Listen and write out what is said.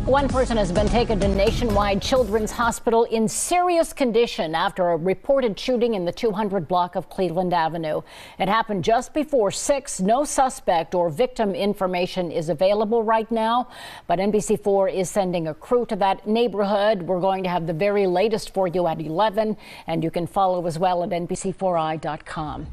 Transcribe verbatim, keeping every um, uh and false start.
One person has been taken to Nationwide Children's Hospital in serious condition after a reported shooting in the two hundred block of Cleveland Avenue. It happened just before six. No suspect or victim information is available right now, but N B C four is sending a crew to that neighborhood. We're going to have the very latest for you at eleven, and you can follow as well at N B C four i dot com.